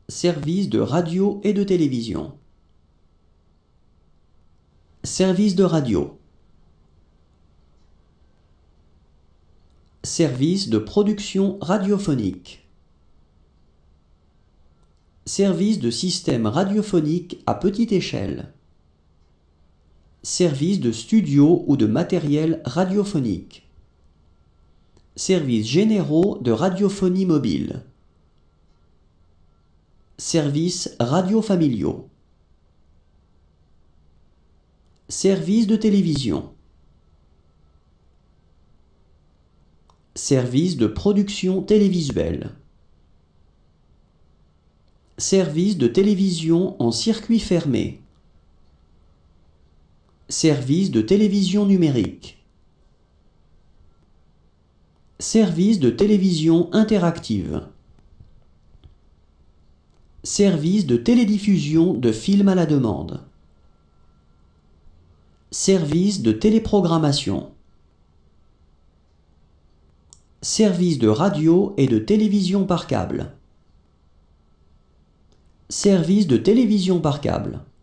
Service de radio et de télévision. Service de radio. Service de production radiophonique. Service de système radiophonique à petite échelle. Service de studio ou de matériel radiophonique. Services généraux de radiophonie mobile. Services radiofamiliaux. Service de télévision. Service de production télévisuelle. Service de télévision en circuit fermé. Service de télévision numérique. Service de télévision interactive. Service de télédiffusion de films à la demande. Service de téléprogrammation. Service de radio et de télévision par câble. Service de télévision par câble.